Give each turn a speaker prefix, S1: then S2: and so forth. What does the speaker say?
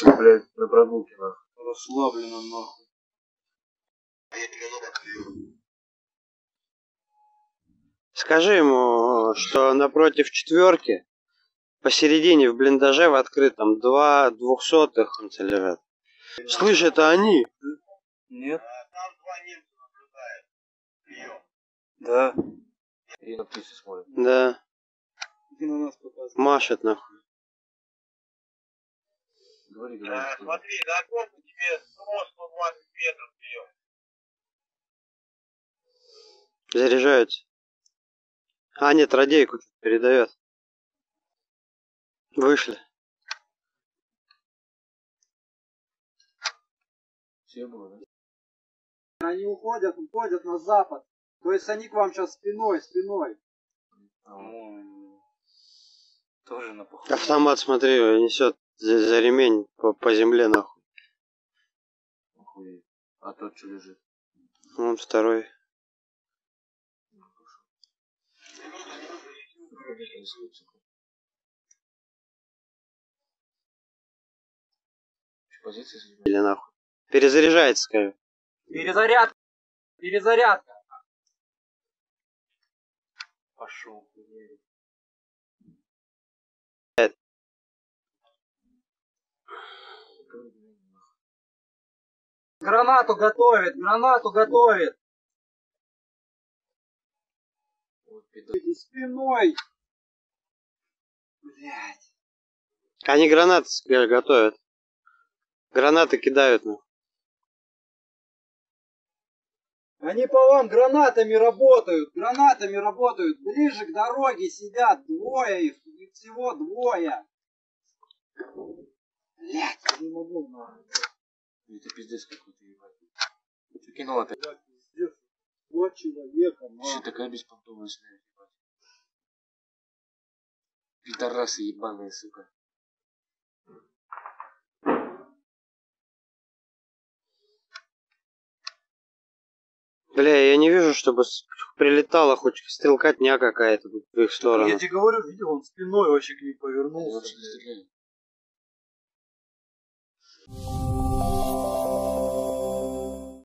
S1: Блядь, на прогулке, нахуй.
S2: Расслабленно, нахуй.
S3: Скажи ему, что напротив четверки, посередине в блиндаже в открытом, два 200-х лежат. Слышь, это они?
S2: Нет.
S4: Там два немца наблюдают. Прием.
S2: Да.
S1: И на птицу смотрят.
S3: Да.
S2: И на нас показывает.
S3: Машет нахуй.
S1: Говори.
S4: Смотри, до окопа тебе 100-120 метров прием.
S3: Заряжаются. А, нет, радейку передает. Вышли.
S1: Все было, да?
S2: Они уходят на запад. То есть они к вам сейчас спиной. Тоже на поход.
S3: Автомат, смотри, несет за ремень по земле нахуй.
S1: Охуеть. А тот что лежит?
S3: Вон второй.
S1: Позиции занимают?
S3: Или нахуй. Перезаряжается, скажи.
S2: Перезарядка. Пошел. Гранату готовит.
S1: Вот пидор.
S2: Иди спиной. Блять.
S3: Они гранаты готовят. Гранаты кидают нахуй.
S2: Они по вам гранатами работают. Ближе к дороге сидят. Двое их. Их всего двое. Блять, я не могу нахуй.
S1: Это пиздец какой-то, ебать. Ты кинул опять.
S2: Вот человека,
S1: Еще такая беспонтовая смерть, ебать. Пидорасы ебаные, сука.
S3: Бля, я не вижу, чтобы прилетала хоть стрелкотня какая-то в их сторону.
S2: Я тебе говорю, видел, он спиной вообще к ней
S1: Они
S2: повернулся.
S1: вообще не стреляли.